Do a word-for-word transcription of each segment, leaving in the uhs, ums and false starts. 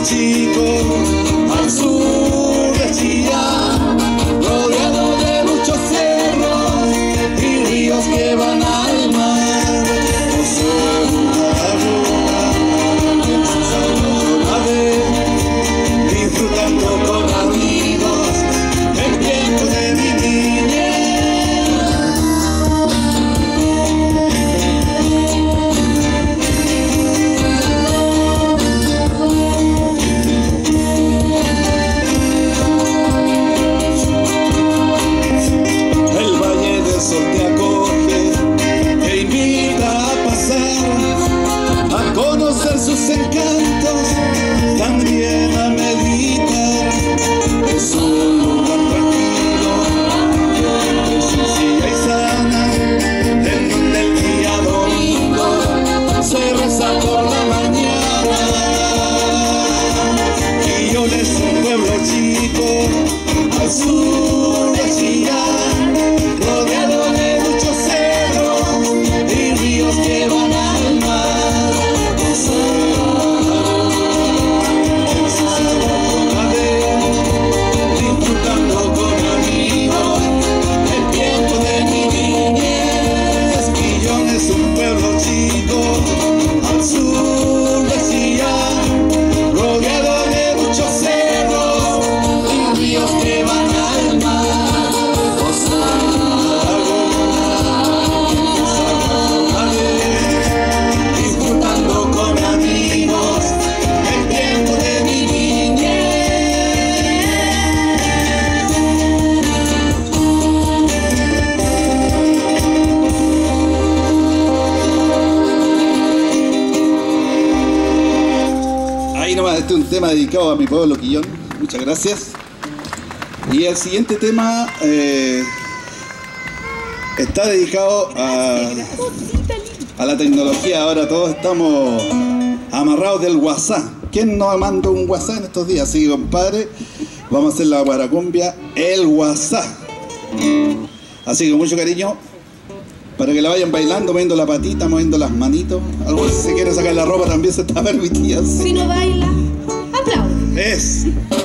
chico al sur de Chillán, rodeado de muchos cerros y ríos que van al mar. Soy una luna en su sabrosa vez, disfrutando con amigos el tiempo de mi niñez. El Valle del Sol te acoge, te invita a pasar, a conocer sus encantos, también a meditar. Es un lugar tranquilo, de sencilla y sana, en donde el día domingo se reza por la mañana. Quillón es un pueblo chico al sur de Chillán, rodeado de muchos cerros y ríos que van al mar. Disfrutando con amigos el tiempo de mi niñez. Quillón es un pueblo chico al sur de Chillán, rodeado de muchos cerros y ríos que van al mar. Disfrutando con amigos el tiempo de mi niñez. Ahí nomás, este es un tema dedicado a mi pueblo Quillón. Muchas gracias. Y el siguiente tema eh, está dedicado a, a la tecnología. Ahora todos estamos amarrados del WhatsApp. ¿Quién nos mandó un WhatsApp en estos días? Así que, compadre, vamos a hacer la guaracumbia, el WhatsApp. Así que con mucho cariño, para que la vayan bailando, moviendo la patita, moviendo las manitos. Algo si se quiere sacar la ropa también se está permitido. Si no baila, aplaude. Es.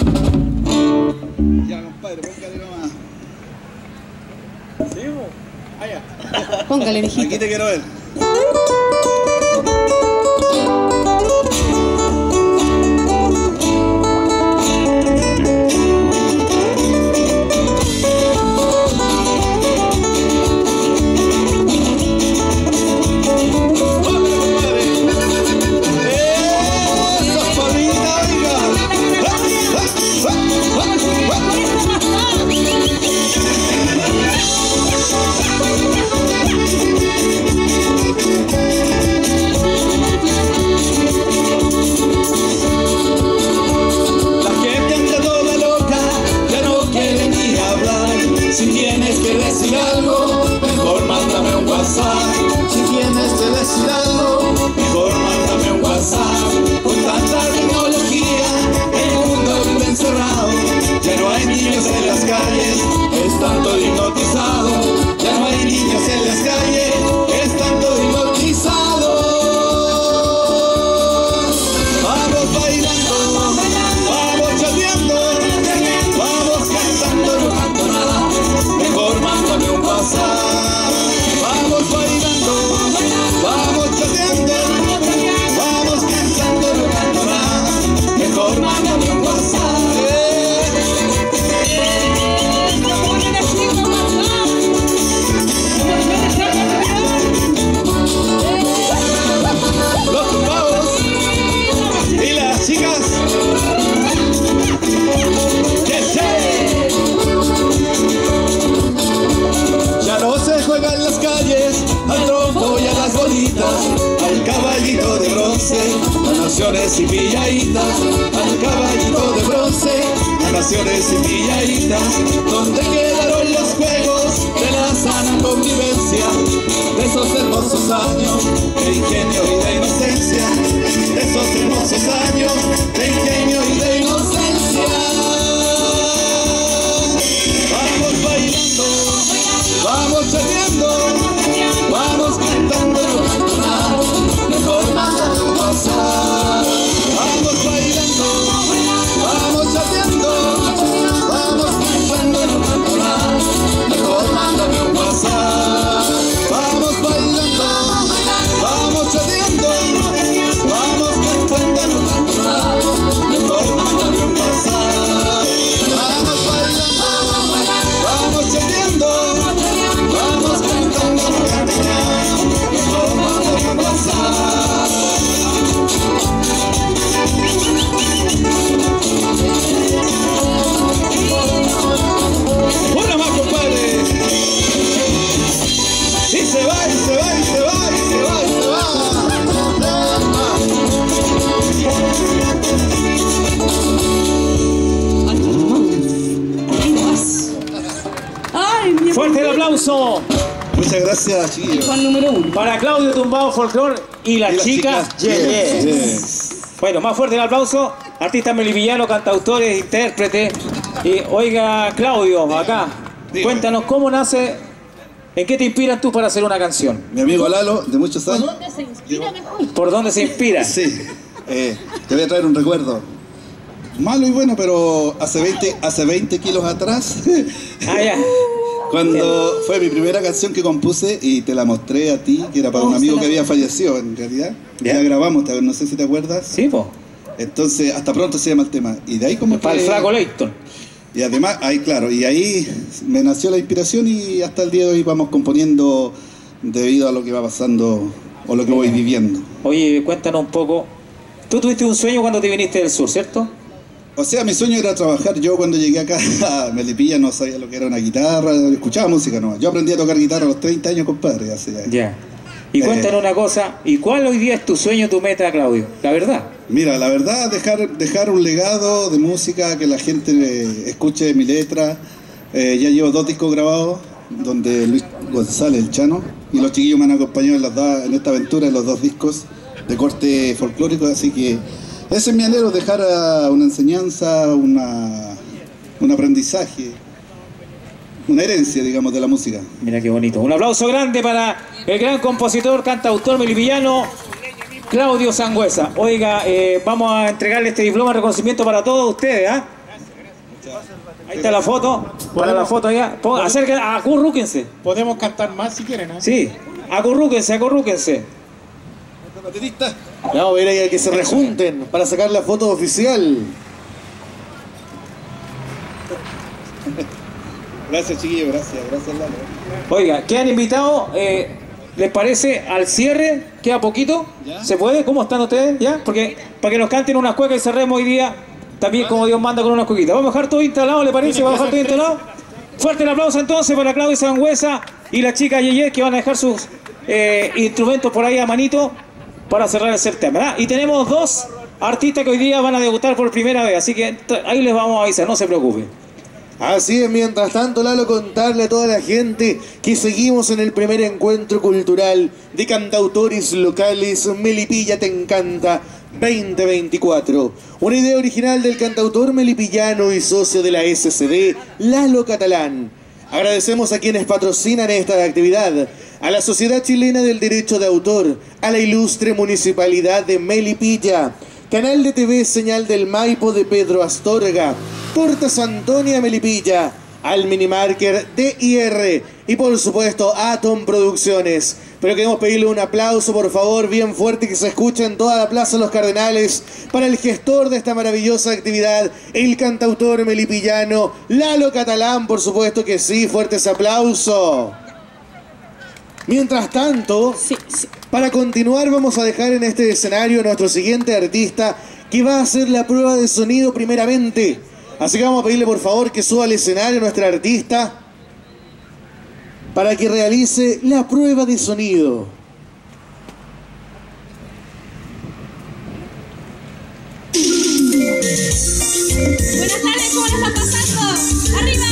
Ya, compadre, póngale nomás. ¿Sí, vos? Allá. Póngale, mijito. Aquí te quiero ver. Si tienes que decir algo, mejor mándame un WhatsApp. Si tienes que decir algo, mejor mándame un WhatsApp. Con tanta tecnología, el mundo vive encerrado. Ya no hay niños en las calles, están todos hipnotizados. Ya no hay niños en las calles, están todos hipnotizados. Vamos bailando, vamos chateando, vamos cantando, no canto nada. Mejor mándame un WhatsApp. Vamos bailando, vamos chateando, vamos cantando, no canto nada. Mejor mándame un WhatsApp. Los tumbados y las chicas. Ya no se juega en las calles al trompo y a las bolitas, al caballito de bronce, a naciones y pilladitas, al caballito de bronce, a naciones y pilladitas. ¿Dónde quedaron los juegos de la sana convivencia? De esos hermosos años de ingenio y de inocencia, de esos hermosos años de ingenio y de inocencia. Vamos bailando, vamos chateando, vamos cantando, no canto nada. Mejor mándame un WhatsApp. Vamos bailando, aplauso. Muchas gracias, chiquillos. Juan número uno. Para Claudio Tumbado Folklore y las Y las chicas. chicas, Yes, yes, yes. yes. Bueno, más fuerte el aplauso. Artistas melipillanos, cantautores, intérpretes. Y oiga, Claudio, acá, Dígame. cuéntanos cómo nace, en qué te inspiras tú para hacer una canción. Mi amigo Lalo, de muchos ¿Por años. dónde se inspira mejor? ¿Por dónde se inspira? Sí, eh, te voy a traer un recuerdo. Malo y bueno, pero hace veinte, hace veinte kilos atrás, Ah, ya. cuando fue mi primera canción que compuse y te la mostré a ti, que era para un Oh, amigo se la- que había fallecido en realidad. Ya. Ya grabamos, te- no sé si te acuerdas. Sí, po. Entonces, hasta pronto se llama el tema. Y de ahí como Para que... el flaco Leighton. Y además, ahí claro, y ahí me nació la inspiración y hasta el día de hoy vamos componiendo debido a lo que va pasando o lo que voy viviendo. Oye, cuéntanos un poco. Tú tuviste un sueño cuando te viniste del sur, ¿cierto? O sea, mi sueño era trabajar. Yo cuando llegué acá a Melipilla no sabía lo que era una guitarra, escuchaba música no. Yo aprendí a tocar guitarra a los treinta años, compadre, hace ya. Ya. Y Eh. cuéntanos una cosa. ¿Y cuál hoy día es tu sueño, tu meta, Claudio? La verdad. Mira, la verdad, dejar, dejar un legado de música, que la gente eh, escuche mi letra. Eh, ya llevo dos discos grabados, donde Luis González, el Chano, y los chiquillos me han acompañado en, las dos- en esta aventura, en los dos discos de corte folclórico, así que ese es mi anhelo, dejar ah, una enseñanza, una, un aprendizaje, una herencia, digamos, de la música. Mira qué bonito. Un aplauso grande para el gran compositor, cantautor melipillano, Claudio Sangüesa. Oiga, eh, vamos a entregarle este diploma de reconocimiento para todos ustedes, ¿ah? Ahí está la foto. Para la foto allá. Ponga- Acérquense, acurrúquense. Podemos cantar más si quieren, ¿eh? Sí, acurrúquense, acurrúquense. Vamos a ver ahí a que se rejunten para sacar la foto oficial. Gracias, chiquillos, gracias, gracias, Lalo. Oiga, ¿qué han invitado? Eh, ¿Les parece al cierre? ¿Queda poquito? ¿Ya? ¿Se puede? ¿Cómo están ustedes? ¿Ya? Porque para que nos canten unas cuecas y cerremos hoy día también como Dios manda con unas cuequitas. ¿Vamos a dejar todo instalado, le parece? ¿Vamos a dejar todo instalado? Fuerte el aplauso entonces para Claudio Sangüesa y la chica Yeye, que van a dejar sus eh, instrumentos por ahí a manito para cerrar el certamen, ¿verdad? Y tenemos dos artistas que hoy día van a debutar por primera vez, así que ahí les vamos a avisar, no se preocupen. Así es, mientras tanto, Lalo, contarle a toda la gente que seguimos en el primer encuentro cultural de cantautores locales Melipilla Te Encanta veinte veinticuatro. Una idea original del cantautor melipillano y socio de la S C D, Lalo Catalán. Agradecemos a quienes patrocinan esta actividad, a la Sociedad Chilena del Derecho de Autor, a la ilustre Municipalidad de Melipilla, Canal de T V Señal del Maipo de Pedro Astorga, Tortas Antonia Melipilla, al Minimarker D I R y por supuesto Atom Producciones. Pero queremos pedirle un aplauso, por favor, bien fuerte, que se escuche en toda la Plaza Los Cardenales para el gestor de esta maravillosa actividad, el cantautor melipillano Lalo Catalán, por supuesto que sí, fuerte ese aplauso. Mientras tanto, Sí, sí. para continuar vamos a dejar en este escenario a nuestro siguiente artista que va a hacer la prueba de sonido primeramente. Así que vamos a pedirle por favor que suba al escenario a nuestra artista para que realice la prueba de sonido. Buenas tardes, ¿cómo les está pasando? ¡Arriba!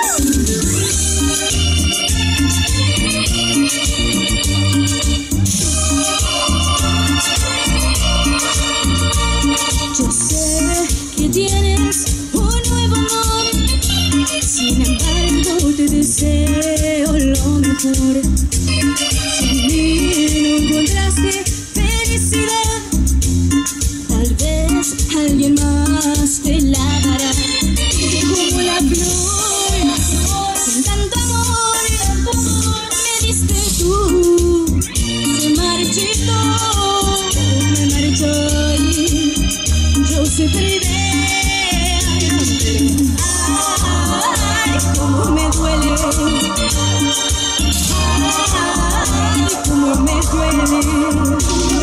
Yo sé que tienes un nuevo amor, sin embargo te deseo lo mejor. Si en mí no encontraste felicidad, tal vez alguien más te la dará. Como la flor, con tanto amor, me diste tú. Se marchitó, me marchó y yo se perdí. Ay, cómo me duele. Ay, cómo me duele.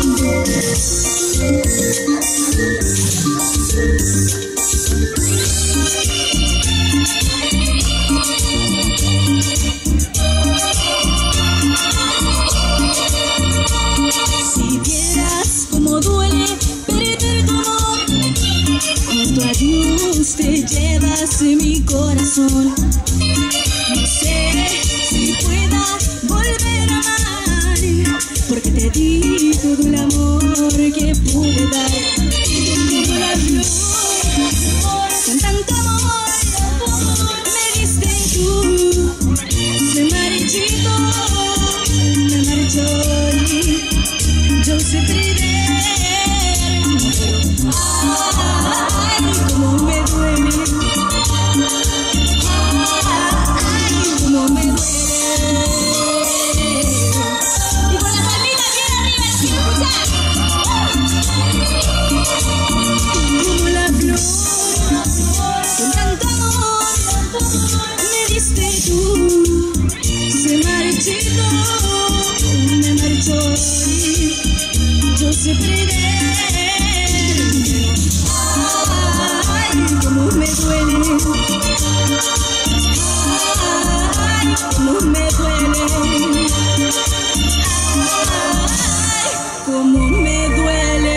Si vieras cómo duele perder tu amor, con tu adiós te llevas mi corazón. No sé si y pueda volver a amar, porque te di todo el amor que pude dar. Como la flor, con tanto amor me diste tú, se marchito, me marchó y yo sufrí de él. Ay, cómo me duele, ay, cómo me duele. Y con la palmita bien arriba, sin escuchar. Como la flor, con tanto amor me diste tú, se marchito, me marchó y yo sufrí de él. Ay, cómo me duele, ay, cómo me duele, ay, cómo me duele.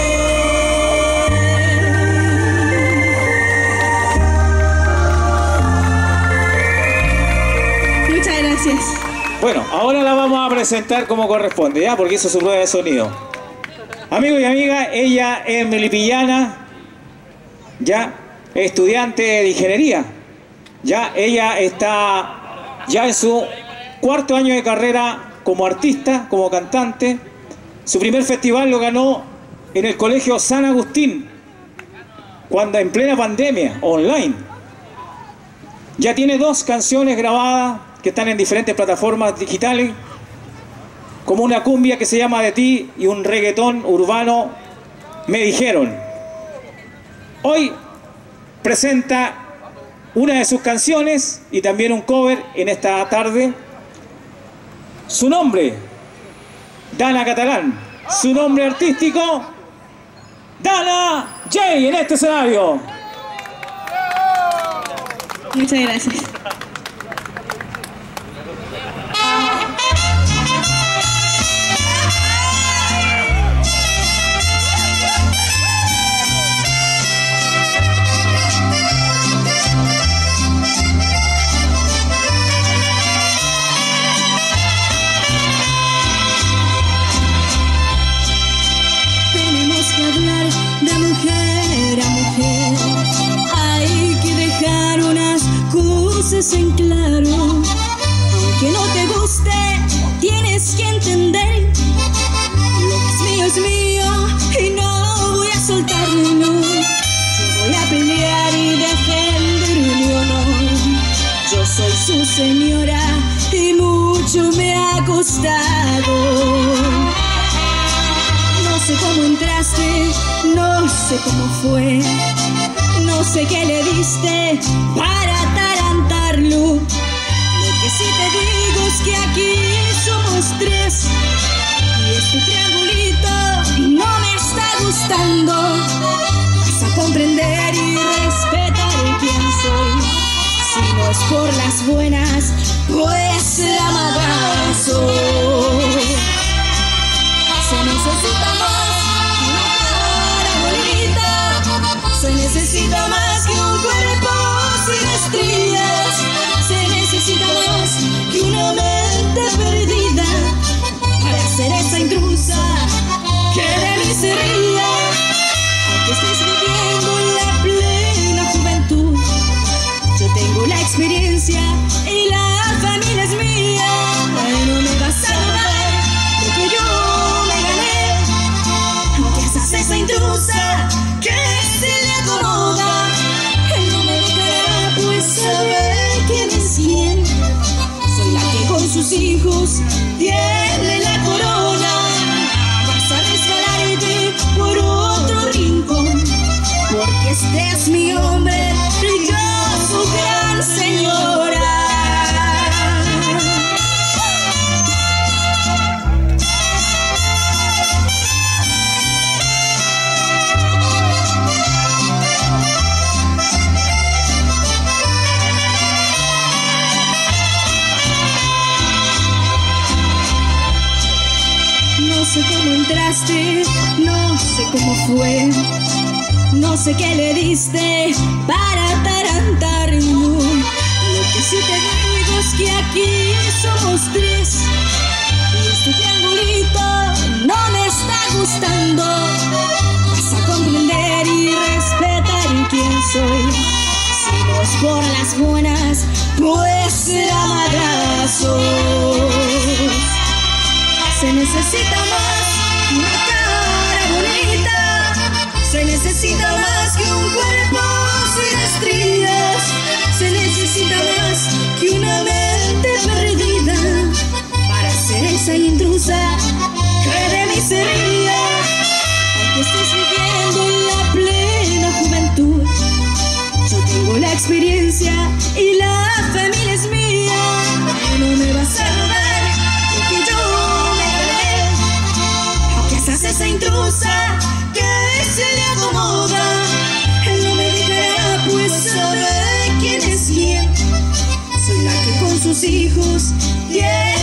Muchas gracias. Bueno, ahora la vamos a presentar como corresponde, ¿ya? Porque hizo su prueba de sonido. Amigos y amigas, ella es melipillana, ya, estudiante de ingeniería. Ya, ella está ya en su cuarto año de carrera como artista, como cantante. Su primer festival lo ganó en el Colegio San Agustín, cuando en plena pandemia, online. Ya tiene dos canciones grabadas que están en diferentes plataformas digitales, como una cumbia que se llama De Ti y un reggaetón urbano, Me Dijeron. Hoy presenta una de sus canciones y también un cover en esta tarde. Su nombre, Dana Catalán. Su nombre artístico, Dana J, en este escenario. Muchas gracias. Tenemos que hablar de mujer a mujer. Hay que dejar unas cosas en claro. Aunque no te guste, tienes que entender. Lo que es mío es mío y no voy a soltarme, no. Yo voy a pelear y defender mi honor. Yo soy su señora y mucho me ha costado. No sé cómo entraste, no sé cómo fue, no sé qué le diste para atarantarlo. Lo que sí te digo es que aquí somos tres y este triangulito no me está gustando. Vas a comprender y respetar quién soy. Si no es por las buenas, pues la mala soy. Se necesita más que una cara bonita, se necesita más que un cuerpo sin estrías, se necesita más que una mente perdida para ser esa intrusa que de mí se ría. Aunque estés viviendo en la plena juventud, yo tengo la experiencia y la familia es mía. No me vas a robar porque yo esa intrusa que se le acomoda. Él no me dejará, pues sabe quién es quién. Soy la que con sus hijos tiene la corona. Vas a resbalarte por otro rincón, porque este es mi hombre y yo su gran señora. No sé cómo entraste, no sé cómo fue, no sé qué le diste para atarantarlo. Lo que sí te digo es que aquí por las buenas, pues será madrazo. Se necesita más que una cara bonita, se necesita más que un cuerpo sin estrías, se necesita más que una mente perdida para ser esa intrusa que de mí se ría. Aunque estés viviendo la plena juventud, yo tengo la experiencia y la familia es mía. No me vas a robar lo que yo me gané, aunque seas esa intrusa que se le acomoda. Él no me dejará, pues sabe quién es quién. Soy la que con sus hijos tiene